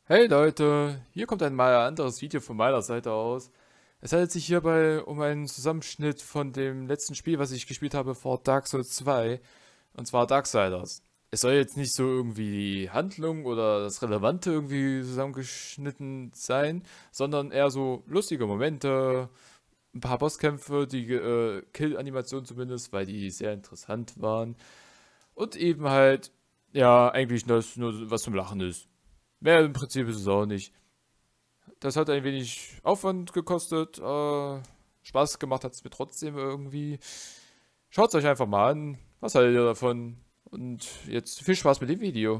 Hey Leute, hier kommt ein mal anderes Video von meiner Seite aus. Es handelt sich hierbei um einen Zusammenschnitt von dem letzten Spiel, was ich gespielt habe vor Dark Souls 2, und zwar Darksiders. Es soll jetzt nicht so irgendwie die Handlung oder das Relevante irgendwie zusammengeschnitten sein, sondern eher so lustige Momente, ein paar Bosskämpfe, die Kill-Animationen zumindest, weil die sehr interessant waren. Und eben halt, ja, eigentlich nur was zum Lachen ist. Mehr im Prinzip ist es auch nicht. Das hat ein wenig Aufwand gekostet. Spaß gemacht hat es mir trotzdem irgendwie. Schaut es euch einfach mal an. Was haltet ihr davon? Und jetzt viel Spaß mit dem Video.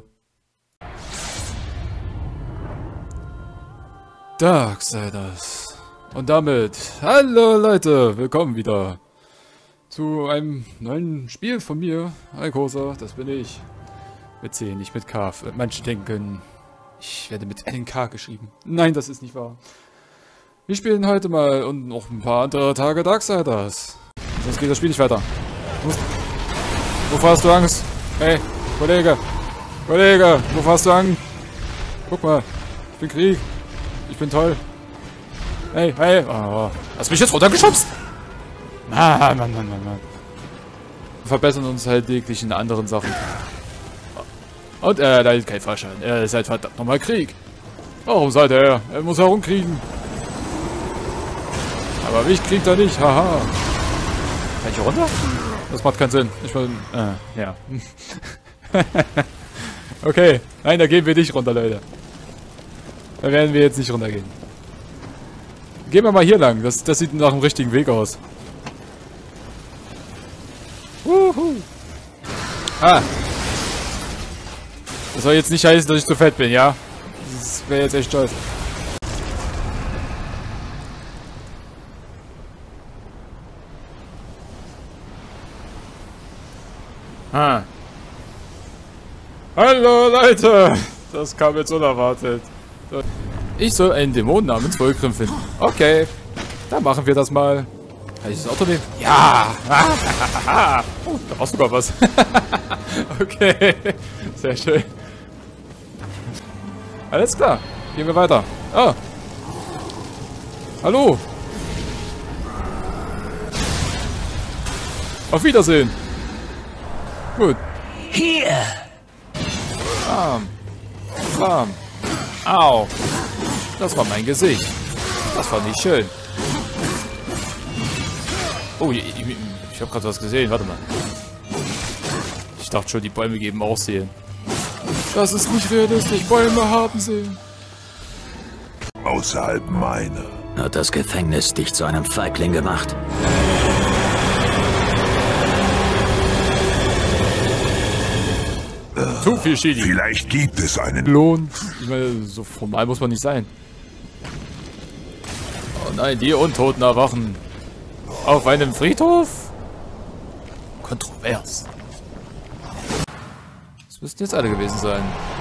Darksiders. Und damit, hallo Leute, willkommen wieder zu einem neuen Spiel von mir. Alkosa, das bin ich. Mit C, nicht mit K. Manche denken, ich werde mit NK geschrieben. Nein, das ist nicht wahr. Wir spielen heute mal und noch ein paar andere Tage Darksiders. Sonst geht das Spiel nicht weiter. Wovor hast du Angst? Hey, Kollege. Kollege, wovor hast du Angst? Guck mal, ich bin Krieg. Ich bin toll. Hey, hey. Oh, hast mich jetzt runtergeschubst? Mann. Wir verbessern uns halt täglich in anderen Sachen. Und da ist kein Fahrschein. Er ist halt verdammt nochmal Krieg. Warum sollte er? Er muss herumkriegen. Aber mich kriegt er nicht, haha. Kann ich hier runter? Das macht keinen Sinn. Ich meine, ja. Okay, nein, da gehen wir nicht runter, Leute. Da werden wir jetzt nicht runtergehen. Gehen wir mal hier lang. Das sieht nach dem richtigen Weg aus. Wuhu. Ah. Das soll jetzt nicht heißen, dass ich zu fett bin, ja? Das wäre jetzt echt stolz. Ah. Hallo Leute! Das kam jetzt unerwartet. Ich soll einen Dämon namens Vulgrim finden. Okay, dann machen wir das mal. Kann ich das Auto nehmen? Ja! Oh, da war sogar was. Okay, sehr schön. Alles klar, gehen wir weiter. Ah. Hallo. Auf Wiedersehen. Gut. Hier. Bam. Au. Das war mein Gesicht. Das war nicht schön. Oh, ich habe gerade was gesehen. Warte mal. Ich dachte schon, die Bäume geben Aussehen. Das ist nicht realistisch. Bäume haben Sehen. Außerhalb meiner. Hat das Gefängnis dich zu einem Feigling gemacht? Zu viel Chili. Vielleicht gibt es einen Lohn. Ich meine, so formal muss man nicht sein. Oh nein, die Untoten erwachen. Auf einem Friedhof? Kontrovers. Das müssten jetzt alle gewesen sein.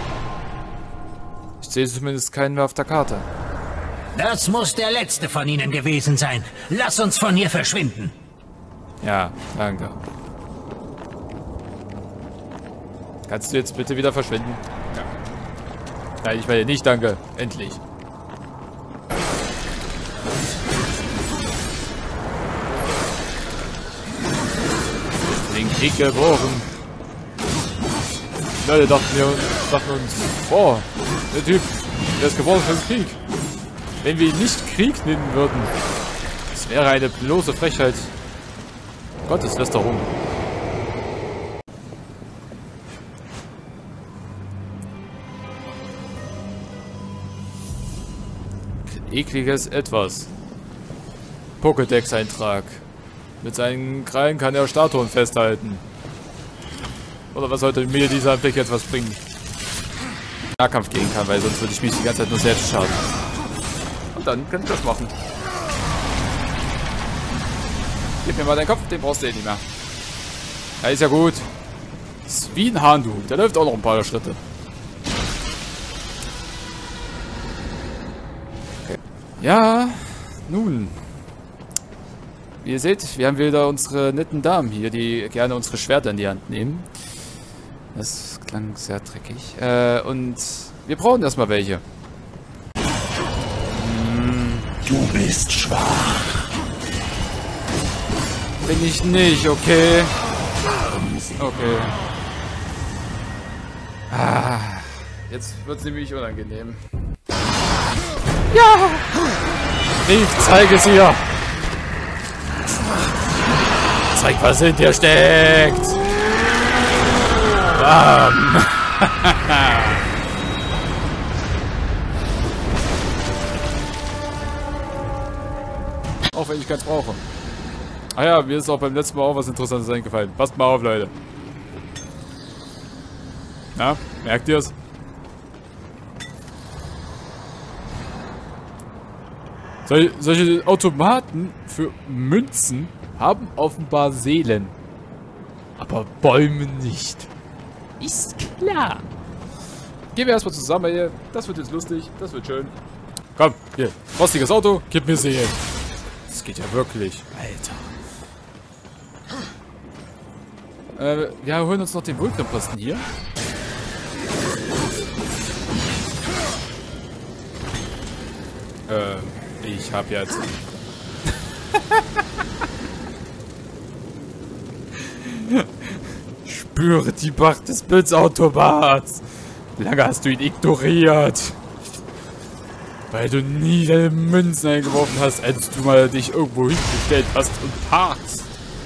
Ich sehe zumindest keinen mehr auf der Karte. Das muss der letzte von ihnen gewesen sein. Lass uns von hier verschwinden. Ja, danke. Kannst du jetzt bitte wieder verschwinden? Ja. Nein, ich meine nicht danke. Endlich. Den Krieg geboren. Die Leute dachten uns, boah, der Typ, der ist geboren für den Krieg. Wenn wir ihn nicht Krieg nennen würden, das wäre eine bloße Frechheit. Gotteslästerung. Ekliges Etwas. Pokédex-Eintrag. Mit seinen Krallen kann er Statuen festhalten. Oder was sollte mir dieser Blick jetzt was bringen? Nahkampf gehen kann, weil sonst würde ich mich die ganze Zeit nur selbst schaden. Und dann kann ich das machen. Gib mir mal deinen Kopf, den brauchst du eh nicht mehr. Ja, ist ja gut. Ist wie ein Hahn, du. Der läuft auch noch ein paar Schritte. Okay. Ja, nun. Wie ihr seht, wir haben wieder unsere netten Damen hier, die gerne unsere Schwerter in die Hand nehmen. Das klang sehr dreckig. Und wir brauchen erstmal welche. Du bist schwach. Bin ich nicht, okay? Okay. Ah, jetzt wird es nämlich unangenehm. Ja! Ich zeige es ihr! Zeig, was in dir steckt! Bam! Auch wenn ich keins brauche. Ah ja, mir ist auch beim letzten Mal auch was Interessantes eingefallen. Passt mal auf, Leute. Na, merkt ihr es? Solche Automaten für Münzen haben offenbar Seelen. Aber Bäume nicht. Ist klar. Gehen wir erstmal zusammen hier. Das wird jetzt lustig. Das wird schön. Komm, hier. Rostiges Auto. Gib mir Seelen. Das geht ja wirklich. Alter. Wir holen uns noch den Vulkanposten hier. Ich hab jetzt... Spüre die Macht des Blitzautomats. Wie lange hast du ihn ignoriert? Weil du nie deine Münzen eingeworfen hast, als du mal dich irgendwo hingestellt hast und parkst.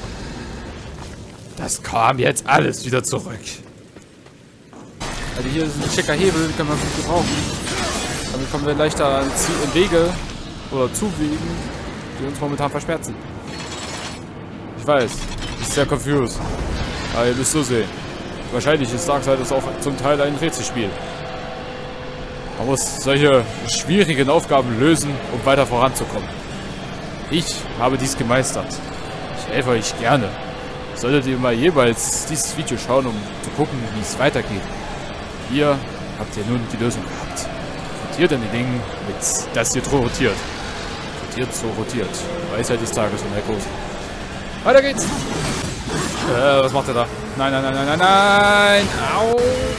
Das kam jetzt alles wieder zurück. Also hier ist ein schicker Hebel, den kann man gut gebrauchen. Damit kommen wir leichter an Wege oder zu Wegen, die uns momentan verschmerzen. Ich weiß, ist sehr confused. Aber ihr müsst so sehen. Wahrscheinlich ist Darksiders auch zum Teil ein Rätselspiel. Man muss solche schwierigen Aufgaben lösen, um weiter voranzukommen. Ich habe dies gemeistert. Ich helfe euch gerne. Solltet ihr mal jeweils dieses Video schauen, um zu gucken, wie es weitergeht. Hier habt ihr nun die Lösung gehabt. Rotiert an den Dingen, mit das hier rotiert. Rotiert, so rotiert. Weisheit des Tages von Herr Groß. Weiter geht's! Was macht er da? Nein, nein, nein, nein, nein, nein! Au!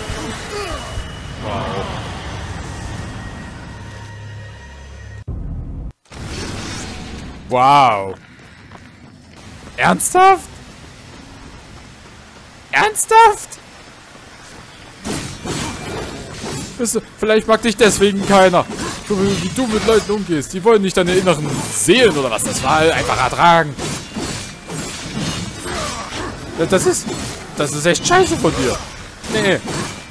Wow. Wow! Ernsthaft? Ernsthaft? Vielleicht mag dich deswegen keiner. So wie du mit Leuten umgehst. Die wollen nicht deine inneren Seelen oder was das war einfach ertragen. Das ist echt scheiße von dir. Nee.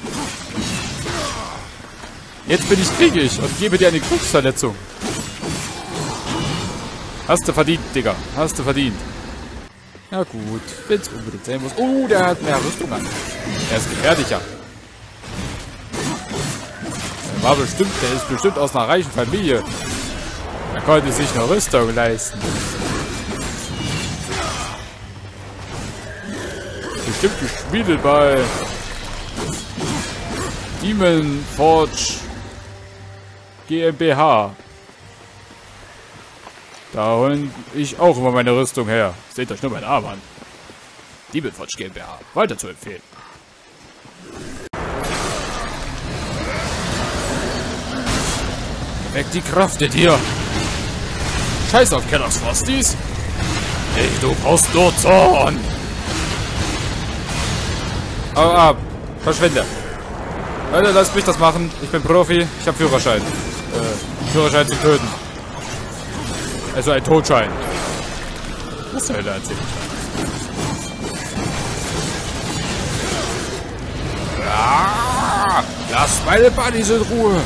Jetzt bin ich kriegig und gebe dir eine Kriegsverletzung. Hast du verdient, Digga. Hast du verdient. Na gut, wenn's unbedingt sein muss. Oh, der hat mehr Rüstung an. Er ist gefährlicher. Der ist bestimmt aus einer reichen Familie. Er konnte sich eine Rüstung leisten. Bestimmt gespielt bei Demon Forge GmbH. Da hole ich auch immer meine Rüstung her. Seht euch nur meinen Arm an. Demon Forge GmbH. Weiter zu empfehlen. Weg die Kraft in dir. Scheiß auf Kellogg's Frosties. Hey, du brauchst nur Zorn. Hau ab. Verschwinde. Leute, lasst mich das machen. Ich bin Profi. Ich habe Führerschein. Führerschein zum Töten. Also ein Totschein. Was soll er erzählen? Ja, lass meine Buddies in Ruhe.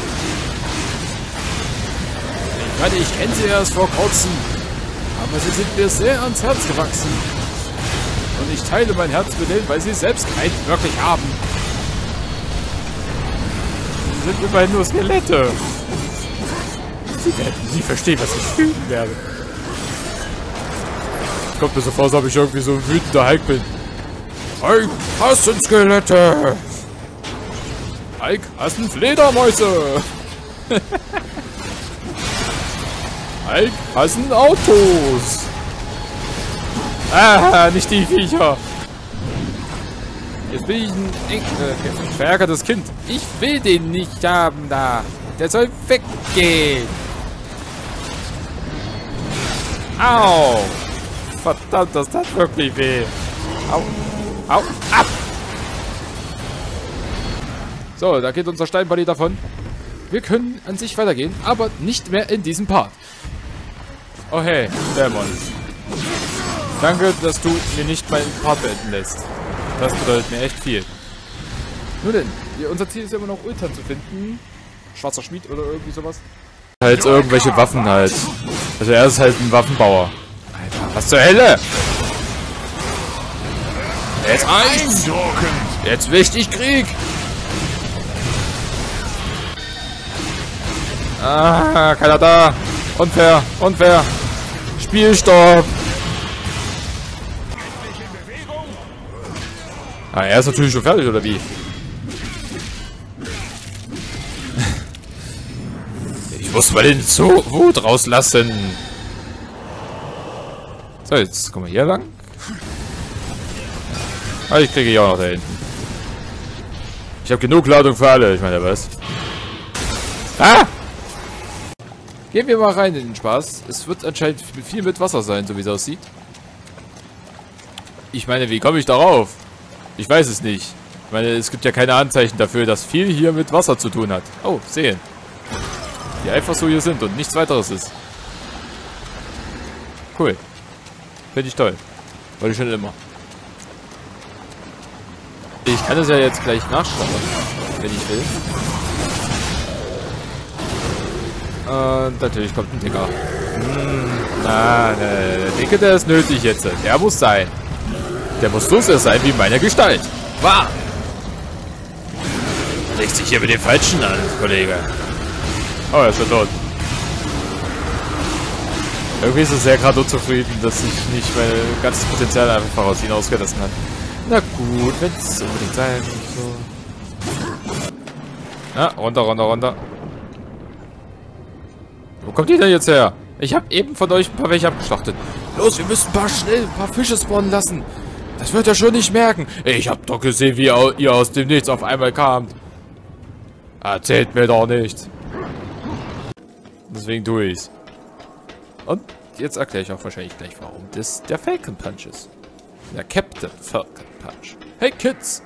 Ich kenne sie erst vor kurzem, aber sie sind mir sehr ans Herz gewachsen. Und ich teile mein Herz mit denen, weil sie selbst keinen wirklich haben. Sie sind immerhin nur Skelette. Sie werden nie verstehen, was ich fühlen werde. Kommt mir so vor, als ob ich irgendwie so ein wütender Hulk bin. Hulk hassen Skelette! Hulk hassen Fledermäuse! Hulk hassen Autos! Ah, nicht die Viecher! Jetzt bin ich ein verärgertes Kind. Ich will den nicht haben da. Der soll weggehen. Au! Verdammt, das tat wirklich weh. Au! Au! Ab! So, da geht unser Steinbuddy davon. Wir können an sich weitergehen, aber nicht mehr in diesem Part. Oh hey, Dämon. Danke, dass du mir nicht meinen Part beenden lässt. Das bedeutet mir echt viel. Nur denn, unser Ziel ist ja immer noch Ultan zu finden. Schwarzer Schmied oder irgendwie sowas. Halt irgendwelche Waffen halt. Also er ist halt ein Waffenbauer. Alter, was zur Hölle? Jetzt reicht's! Jetzt wichtig Krieg! Ah, keiner da! Unfair! Unfair! Spielstopp! Ah, er ist natürlich schon fertig, oder wie? Ich muss mal den Wut rauslassen. So, jetzt kommen wir hier lang. Ah, ich kriege hier auch noch da hinten. Ich habe genug Ladung für alle, ich meine, was? Ah! Gehen wir mal rein in den Spaß. Es wird anscheinend viel mit Wasser sein, so wie es aussieht. Ich meine, wie komme ich darauf? Ich weiß es nicht. Ich meine, es gibt ja keine Anzeichen dafür, dass viel hier mit Wasser zu tun hat. Oh, sehen. Die einfach so hier sind und nichts weiteres ist. Cool. Finde ich toll. Wollte ich schon immer. Ich kann es ja jetzt gleich nachschauen, wenn ich will. Und natürlich kommt ein Dicker. Der Dicke, der ist nötig jetzt. Der muss sein. Der muss so sehr sein wie meine Gestalt. Wahr! Legt sich hier mit dem Falschen an, Kollege. Oh, er ist schon tot. Irgendwie ist es sehr gerade unzufrieden, dass ich nicht mein ganzes Potenzial einfach aus ihm ausgelassen habe. Na gut, wenn es unbedingt sein muss. So. Na, runter, runter, runter. Wo kommt die denn jetzt her? Ich habe eben von euch ein paar welche abgeschlachtet. Los, wir müssen schnell ein paar Fische spawnen lassen. Das wird er schon nicht merken. Ich habe doch gesehen, wie ihr aus dem Nichts auf einmal kamt. Erzählt mir doch nicht. Deswegen tue ich's. Und jetzt erkläre ich auch wahrscheinlich gleich, warum das der Falcon Punch ist. Der Captain Falcon Punch. Hey Kids!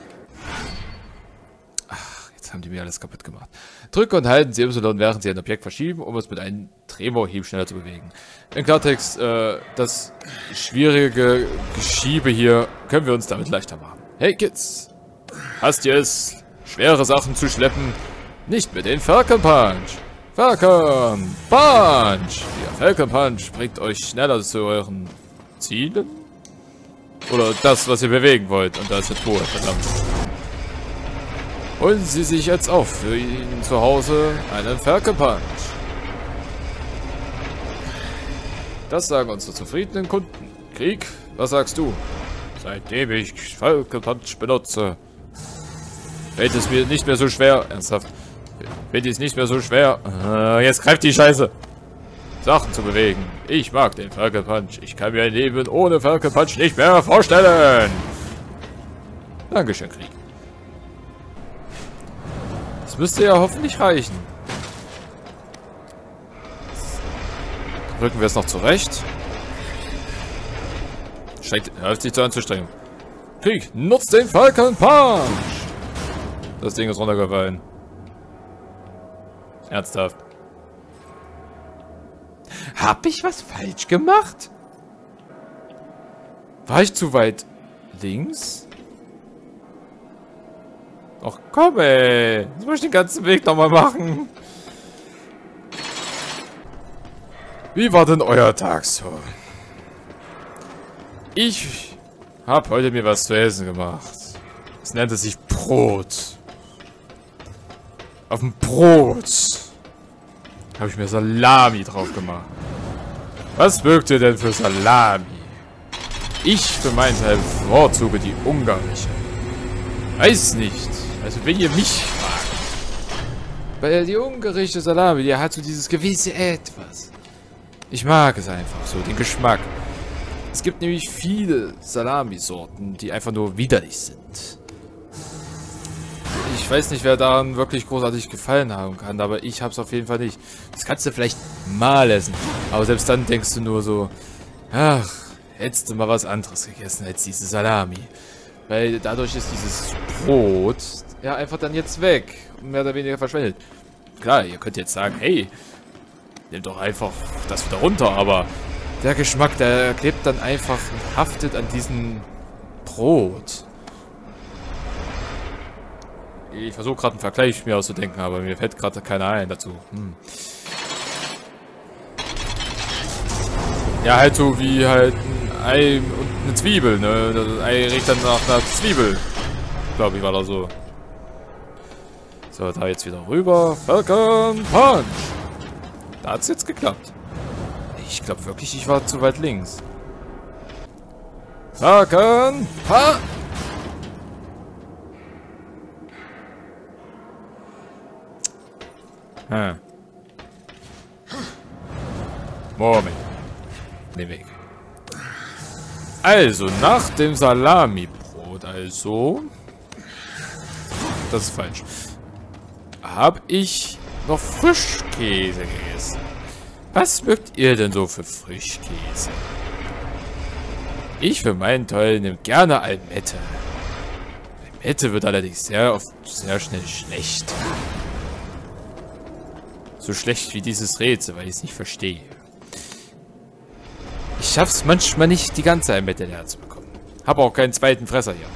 Ach, jetzt haben die mir alles kaputt gemacht. Drücken und halten Sie Y, während Sie ein Objekt verschieben, um es mit einem Tremorhieb schneller zu bewegen. In Klartext, das schwierige Geschiebe hier können wir uns damit leichter machen. Hey Kids! Hasst ihr es, schwere Sachen zu schleppen? Nicht mit den Falcon Punch! Falcon Punch! Der Falcon Punch bringt euch schneller zu euren Zielen? Oder das, was ihr bewegen wollt. Und da ist der Tor, verdammt. Holen Sie sich jetzt auf für ihn zu Hause einen Falcon Punch. Das sagen unsere zufriedenen Kunden. Krieg, was sagst du? Seitdem ich Falcon Punch benutze, fällt es mir nicht mehr so schwer. Ernsthaft. Fällt es nicht mehr so schwer. Jetzt greift die Scheiße. Sachen zu bewegen. Ich mag den Falcon Punch. Ich kann mir ein Leben ohne Falcon Punch nicht mehr vorstellen. Dankeschön, Krieg. Das müsste ja hoffentlich reichen. Rücken wir es noch zurecht. Hört sich zu anzustrengen. Krieg, nutzt den Falcon Punch. Das Ding ist runtergefallen. Ernsthaft. Hab ich was falsch gemacht? War ich zu weit links? Ach komm ey. Jetzt muss ich den ganzen Weg nochmal machen. Wie war denn euer Tag so? Ich habe heute mir was zu essen gemacht. Es nannte sich Brot. Auf dem Brot habe ich mir Salami drauf gemacht. Was mögt ihr denn für Salami? Ich für meinen Teil bevorzuge die ungarische. Weiß nicht. Also wenn ihr mich fragt. Weil die ungarische Salami, die hat so dieses gewisse Etwas. Ich mag es einfach so, den Geschmack. Es gibt nämlich viele Salamisorten, die einfach nur widerlich sind. Ich weiß nicht, wer daran wirklich großartig gefallen haben kann, aber ich hab's auf jeden Fall nicht. Das kannst du vielleicht mal essen, aber selbst dann denkst du nur so, Ach, hättest du mal was anderes gegessen als diese Salami. Weil dadurch ist dieses Brot ja einfach dann jetzt weg. Und mehr oder weniger verschwendet. Klar, ihr könnt jetzt sagen, hey, nimm doch einfach das wieder runter, aber der Geschmack, der klebt dann einfach und haftet an diesem Brot. Ich versuche gerade einen Vergleich mir auszudenken, aber mir fällt gerade keiner ein dazu. Ja, halt so wie halt ein Ei und eine Zwiebel, ne? Das Ei riecht dann nach einer Zwiebel. Glaube ich, war das so. So, da jetzt wieder rüber. Falcon Punch! Da hat's jetzt geklappt. Ich glaube wirklich, ich war zu weit links. Falcon Punch! Moment. Ne, weg. Also, nach dem Salamibrot, also... Das ist falsch. Habe ich noch Frischkäse gegessen. Was mögt ihr denn so für Frischkäse? Ich für meinen Teil nehme gerne Almette. Almette wird allerdings sehr schnell schlecht. So schlecht wie dieses Rätsel, weil ich es nicht verstehe. Ich schaff's manchmal nicht, die ganze Almette leer zu bekommen. Habe auch keinen zweiten Fresser hier.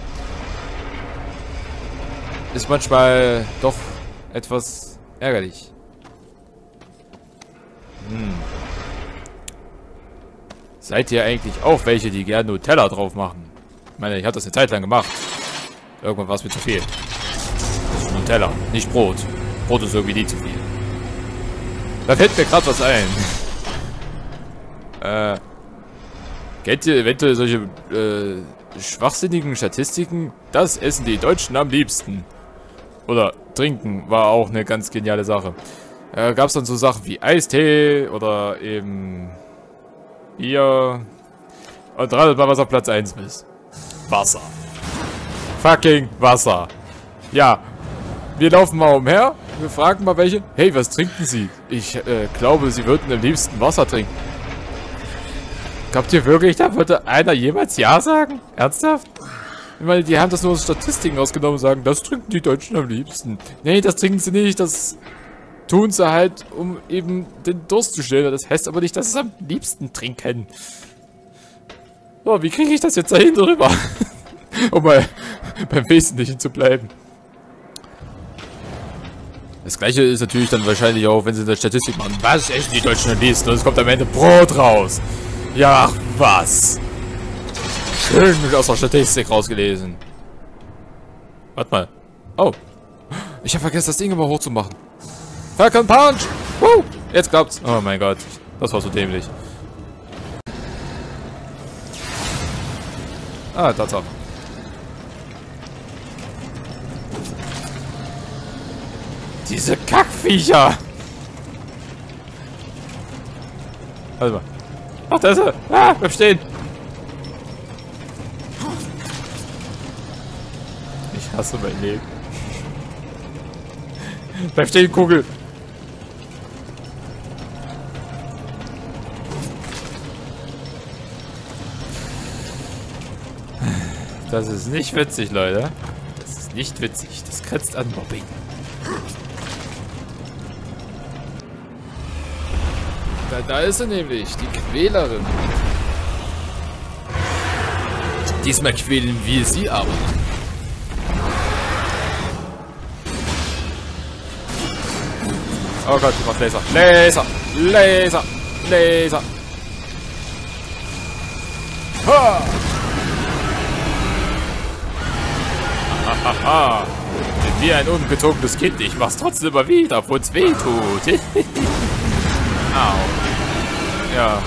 Ist manchmal doch etwas ärgerlich. Seid ihr eigentlich auch welche, die gerne Nutella drauf machen? Ich meine, ich habe das eine Zeit lang gemacht. Irgendwann war es mir zu viel. Nutella, nicht Brot. Brot ist irgendwie nie zu viel. Da fällt mir gerade was ein. Kennt ihr eventuell solche schwachsinnigen Statistiken? Das essen die Deutschen am liebsten. Oder trinken war auch eine ganz geniale Sache. Gab es dann so Sachen wie Eistee oder eben Bier. Und ratet mal, was auf Platz 1 ist. Wasser. Fucking Wasser. Ja. Wir laufen mal umher. Wir fragen mal welche. Hey, was trinken Sie? Ich glaube, Sie würden am liebsten Wasser trinken. Glaubt ihr wirklich, da würde einer jemals Ja sagen? Ernsthaft? Ich meine, die haben das nur aus Statistiken ausgenommen und sagen, das trinken die Deutschen am liebsten. Nee, das trinken sie nicht. Das tun sie halt, um eben den Durst zu stillen. Das heißt aber nicht, dass sie es am liebsten trinken. So, wie kriege ich das jetzt dahin drüber? Um mal beim Wesentlichen zu bleiben. Das gleiche ist natürlich dann wahrscheinlich auch, wenn sie eine Statistik machen. Was essen die Deutschen am liebsten? Und es kommt am Ende Brot raus. Ja, ach, was? Schön aus der Statistik rausgelesen. Warte mal. Oh. Ich habe vergessen, das Ding immer hochzumachen. Falcon Punch! Woo! Jetzt klappt's. Oh mein Gott. Das war so dämlich. Ah, Tatsache. Diese Kackviecher! Warte mal. Ach, da ist er! Ah, bleib stehen! Ich hasse mein Leben. Bleib stehen, Kugel! Das ist nicht witzig, Leute. Das ist nicht witzig. Das grenzt an Mobbing. Da ist sie nämlich, die Quälerin. Diesmal quälen wir sie aber. Oh Gott, die macht Laser. Laser! Laser! Laser! Ha! Hahaha! Bin wie ein ungezogenes Kind. Ich mach's trotzdem immer wieder, obwohl es weh tut. Au. Ja.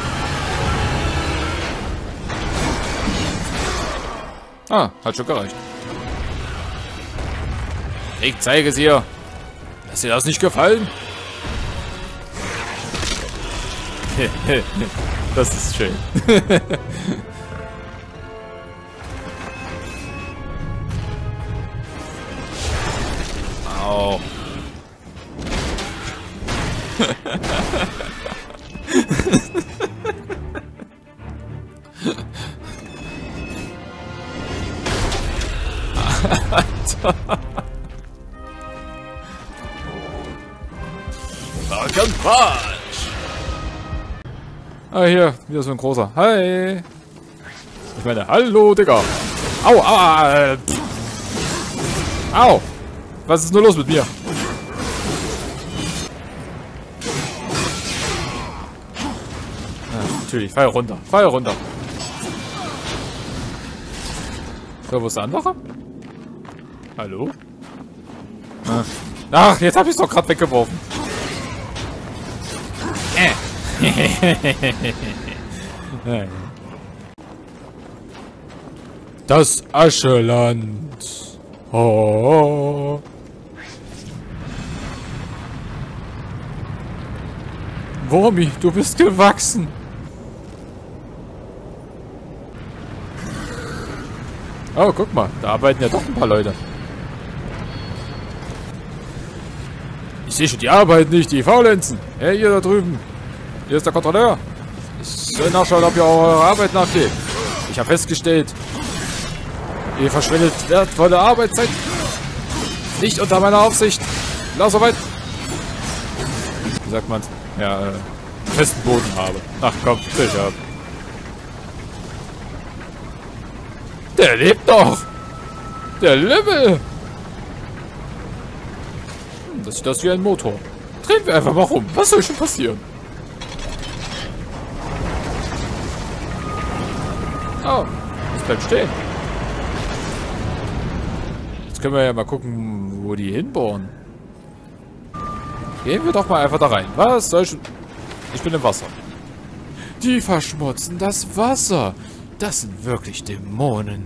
Ah, hat schon gereicht. Ich zeige es ihr. Ist dir das nicht gefallen? Das ist schön. Au. Ah, hier, wieder so ein großer. Hi. Ich meine, hallo, Digga. Au, au, au. Was ist nur los mit mir? Ja, natürlich, Feuer runter. Feuer runter. So, wo ist der andere? Hallo? Ach, jetzt habe ich es doch gerade weggeworfen. Das Ascheland. Oh. Wurmi, du bist gewachsen. Oh, guck mal, da arbeiten ja doch ein paar Leute. Ich sehe schon, die arbeiten nicht, die faulenzen. Hey, ihr da drüben. Hier ist der Kontrolleur. Ich soll nachschauen, ob ihr eurer Arbeit nachgeht. Ich habe festgestellt, ihr verschwendet wertvolle Arbeitszeit. Nicht unter meiner Aufsicht. Lass soweit. Wie sagt man's? Ja, festen Boden habe. Ach komm, sicher. Der lebt doch! Der Lümmel! Das ist das wie ein Motor. Drehen wir einfach mal rum. Was soll schon passieren? Oh, es bleibt stehen. Jetzt können wir ja mal gucken, wo die hinbohren. Gehen wir doch mal einfach da rein. Was soll schon... Ich bin im Wasser. Die verschmutzen das Wasser. Das sind wirklich Dämonen.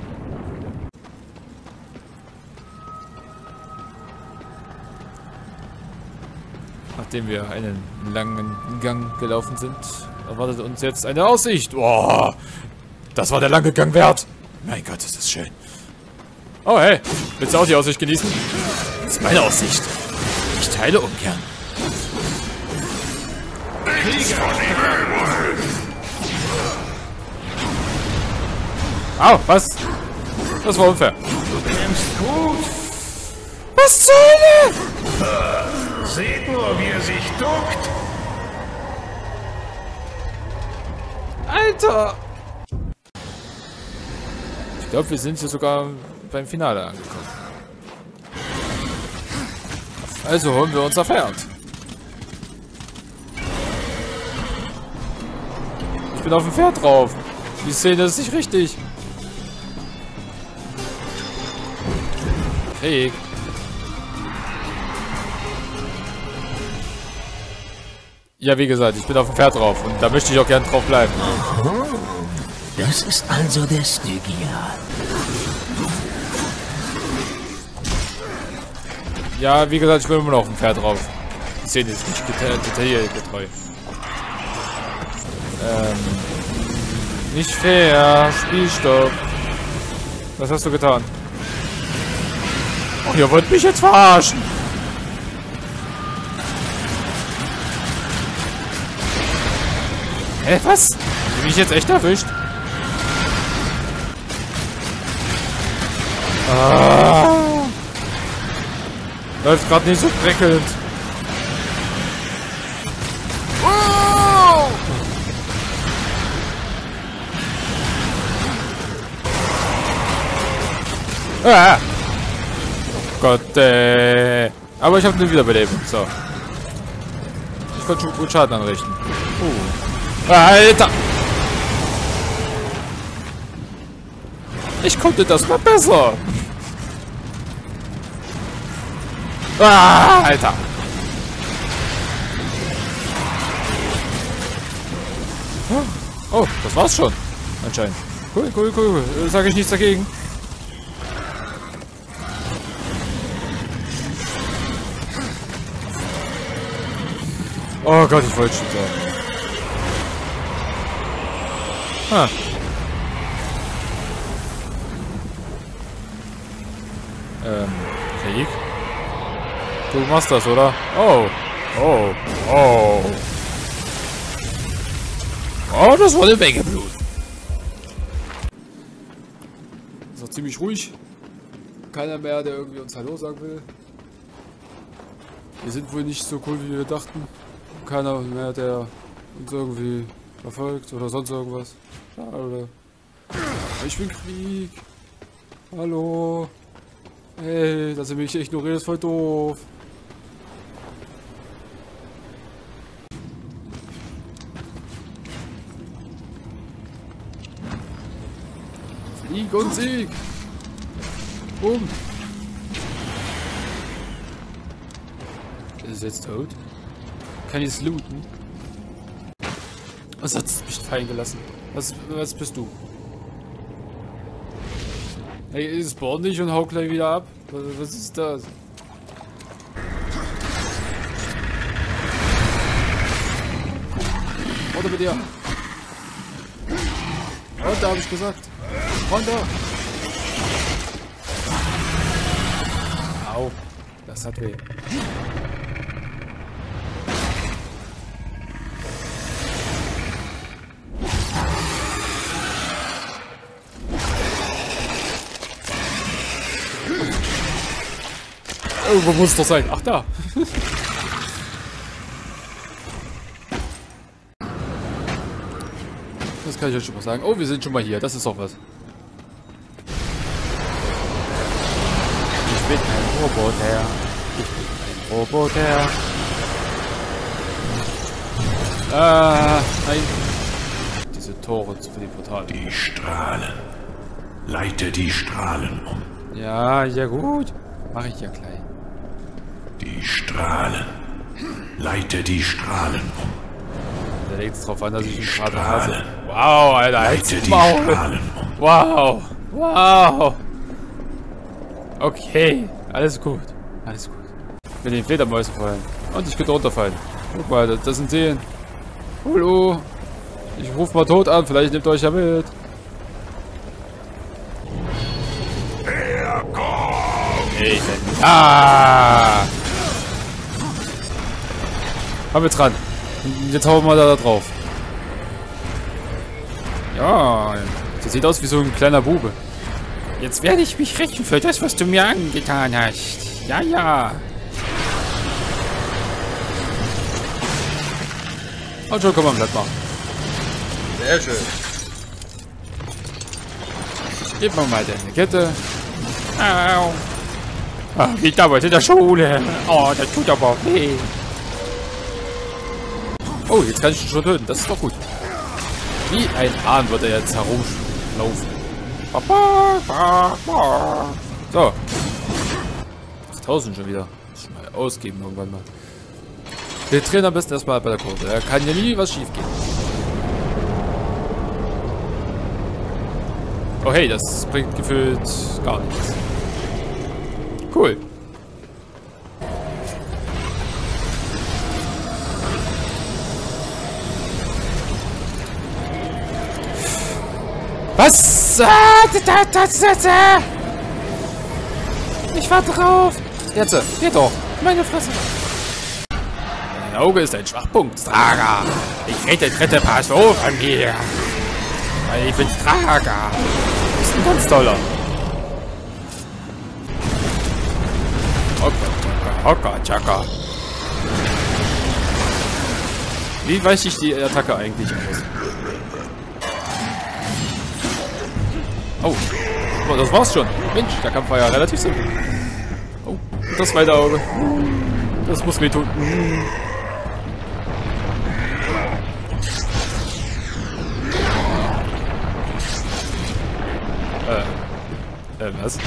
Nachdem wir einen langen Gang gelaufen sind, erwartet uns jetzt eine Aussicht. Oh, das war der lange Gang wert. Mein Gott, ist das schön. Oh, hey. Willst du auch die Aussicht genießen? Das ist meine Aussicht. Ich teile ungern. Au, was? Das war unfair. Du kämpfst gut. Was zur Hölle? Seht nur, wie er sich duckt. Alter! Ich glaube, wir sind hier sogar beim Finale angekommen. Also holen wir unser Pferd. Ich bin auf dem Pferd drauf. Die Szene ist nicht richtig. Hey. Ja, wie gesagt, ich bin auf dem Pferd drauf und da möchte ich auch gern drauf bleiben. Oh, das ist also der Stygia. Ja, wie gesagt, ich bin immer noch auf dem Pferd drauf. Die Szene ist nicht detailgetreu. Nicht fair. Spielstopp. Was hast du getan? Oh, ihr wollt mich jetzt verarschen. Hä, was? Hab ich mich jetzt echt erwischt? Ah. Läuft gerade nicht so prickelnd. Oh. Ah. Gott, aber ich habe eine Wiederbelebung. So. Ich konnte schon gut Schaden anrichten. Alter! Ich konnte das mal besser. Ah, Alter! Oh, das war's schon. Anscheinend. Cool, cool, cool. Sage ich nichts dagegen. Oh Gott, ich wollte schon sagen. Ah. Krieg? Du machst das, oder? Oh. Oh. Oh. Oh, das war eine Menge Blut. Ist auch ziemlich ruhig. keiner mehr, der irgendwie uns Hallo sagen will. Wir sind wohl nicht so cool, wie wir dachten. Keiner mehr, der uns irgendwie verfolgt oder sonst irgendwas. Schade. Ich bin Krieg. Hallo. Hey, dass ihr mich ignoriert, ist voll doof. Sieg und Sieg. Bumm. Ist es jetzt tot? Kann ich es looten? Was hat es mich fallen gelassen? Was bist du? Hey, ich spawn nicht und hau gleich wieder ab. Was ist das? Runter mit dir. Runter, hab ich gesagt. Runter. Au. Das hat weh. Oh, wo muss es doch sein? Ach, da. Das kann ich euch schon mal sagen. Oh, wir sind schon mal hier. Das ist doch was. Ich bin ein Roboter. Ich bin ein Roboter. Ah, nein. Diese Tore für die Portale. Die Strahlen. Leite die Strahlen um. Ja, ja gut. Mache ich ja gleich. Die Strahlen. Leite die Strahlen um. Da legt es drauf an, dass ich ihn gerade Strahlen. hasse. Wow, Alter. Leite die Maul. Strahlen um. Wow. Wow. Okay. Alles gut. Alles gut. Ich bin den Fledermäusen fallen. Und ich könnte runterfallen. Guck mal, das sind Seen. Hallo. Ich ruf mal tot an. Vielleicht nehmt euch ja mit. Hey, ah! Haben wir dran. Und jetzt hauen wir da drauf. Ja, das sieht aus wie so ein kleiner Bube. Jetzt werde ich mich rächen für das, was du mir angetan hast. Ja, ja. Und schon können wir Blatt machen. Sehr schön. Gib mir mal deine Kette. Au. Ach, wie damals in der Schule. Oh, das tut aber weh. Oh, jetzt kann ich ihn schon töten. Das ist doch gut. Wie ein Hahn wird er jetzt herumlaufen. So. 8000 schon wieder. Muss ich mal ausgeben irgendwann mal. Wir drehen am besten erstmal bei der Kurve. Da kann ja nie was schief gehen. Oh hey, das bringt gefühlt gar nichts. Cool. Was? Ich warte drauf. Jetzt, geht doch. Meine Fresse. Dein Auge ist ein Schwachpunkt, Straga. Ich rede dritte Person von mir. Weil ich bin Straga. Das ist ein ganz toller. Hocker, Chaka. Wie weiche ich die Attacke eigentlich aus? Oh, das war's schon. Mensch, der Kampf war ja relativ simpel. Oh, das zweite Auge. Das muss wehtun. Was?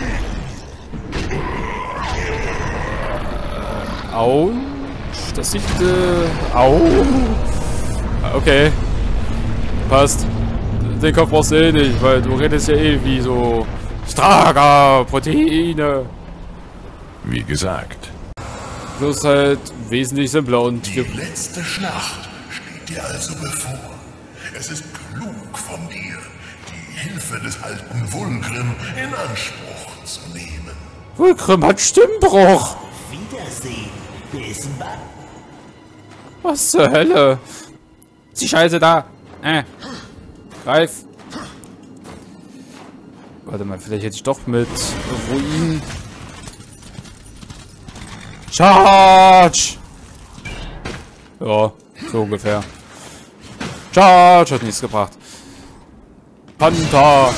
Au. Das sieht, au. Okay. Passt. Den Kopf brauchst du eh nicht, weil du redest ja eh wie so Straga, Proteine. Wie gesagt. Bloß halt wesentlich simpler und Die letzte Schlacht steht dir also bevor. Es ist klug von dir, die Hilfe des alten Vulgrim in Anspruch zu nehmen. Vulgrim hat Stimmbruch. Wiedersehen, Besenbach. Was zur Hölle? Die Scheiße da. Greif. Warte mal, vielleicht hätte ich doch mit Ruinen. Charge! Ja, so ungefähr. Charge hat nichts gebracht. Panther!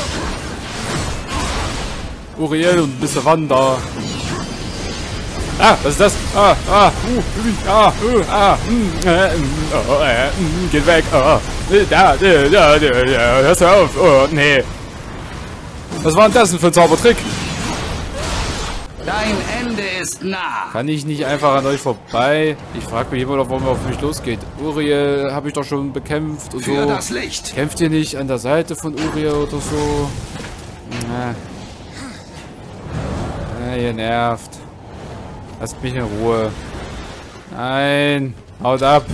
Uriel und ein bisschen Wanda. Ah, was ist das? Geht weg. Hörst du auf? Oh, nee. Was war denn das denn für ein Zaubertrick? Dein Ende ist nah. Kann ich nicht einfach an euch vorbei? Ich frage mich immer noch, warum er auf mich losgeht. Uriel habe ich doch schon bekämpft und Für so. das Licht. Kämpft ihr nicht an der Seite von Uriel oder so? Ihr nervt. Lasst mich in Ruhe. Nein. Haut ab.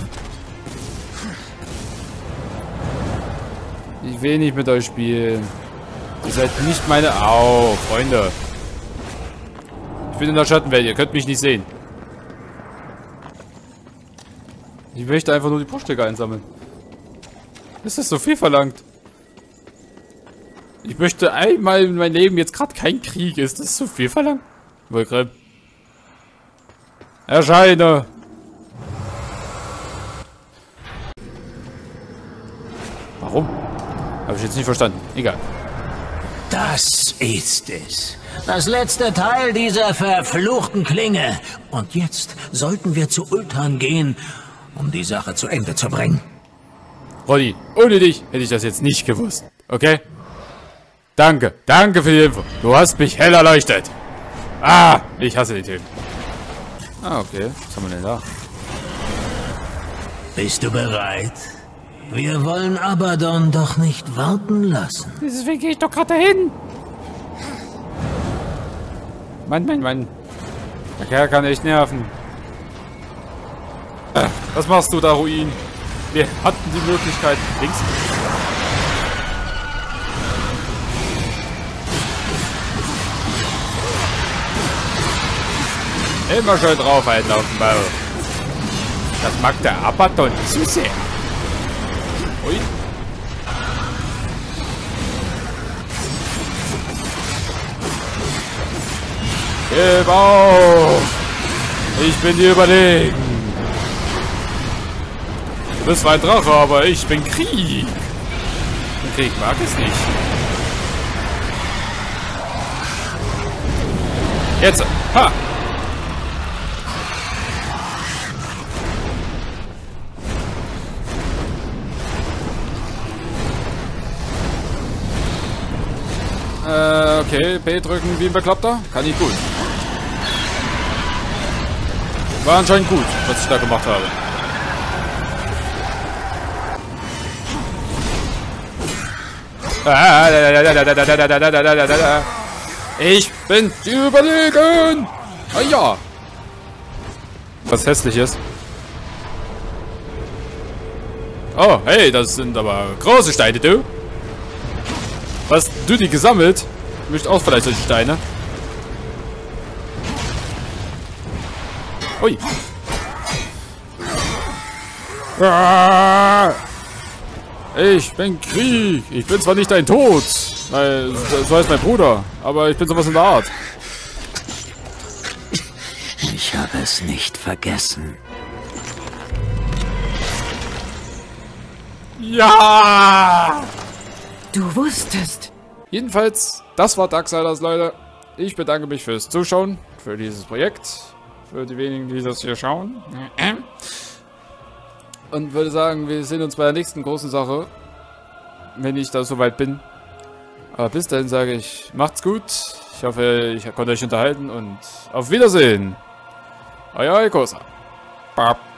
Ich will nicht mit euch spielen. Ihr seid nicht meine... Au, Freunde. Ich bin in der Schattenwelt. Ihr könnt mich nicht sehen. Ich möchte einfach nur die Bruchstücke einsammeln. Ist das so viel verlangt? Ich möchte einmal in meinem Leben jetzt gerade kein Krieg. Ist das so viel verlangt? Vulgrim. Erscheine! Warum? Habe ich jetzt nicht verstanden. Egal. Das ist es. Das letzte Teil dieser verfluchten Klinge. Und jetzt sollten wir zu Ultan gehen, um die Sache zu Ende zu bringen. Roddy, ohne dich hätte ich das jetzt nicht gewusst. Okay? Danke. Danke für die Info. Du hast mich hell erleuchtet. Ah, ich hasse die Themen. Ah, okay. Was haben wir denn da? Bist du bereit? Wir wollen Abaddon doch nicht warten lassen. Deswegen gehe ich doch gerade dahin. Mann. Der Kerl kann echt nerven. Was machst du da, Ruin? Wir hatten die Möglichkeit. Links. Immer schön draufhalten auf dem Ball. Das mag der Abaddon zu sehr. Ui. Gib auf! Ich bin dir überlegen. Du bist zwar ein Drache, aber ich bin Krieg. Und Krieg mag es nicht. Jetzt! Ha! Okay, B drücken wie ein Bekloppter. Kann ich gut. War anscheinend gut, was ich da gemacht habe. Ich bin überlegen! Ah ja! Was Hässliches. Oh, hey, das sind aber große Steine, du. Was? Du die gesammelt? Ich möchte auch vielleicht solche Steine. Ui. Ich bin Krieg. Ich bin zwar nicht dein Tod, weil so heißt mein Bruder, aber ich bin sowas in der Art. Ich habe es nicht vergessen. Ja! Du wusstest. Jedenfalls, das war Darksiders, Leute. Ich bedanke mich fürs Zuschauen, für dieses Projekt, für die wenigen, die das hier schauen. Und würde sagen, wir sehen uns bei der nächsten großen Sache, wenn ich da soweit bin. Aber bis dahin sage ich, macht's gut. Ich hoffe, ich konnte euch unterhalten und auf Wiedersehen. Euer Kosa.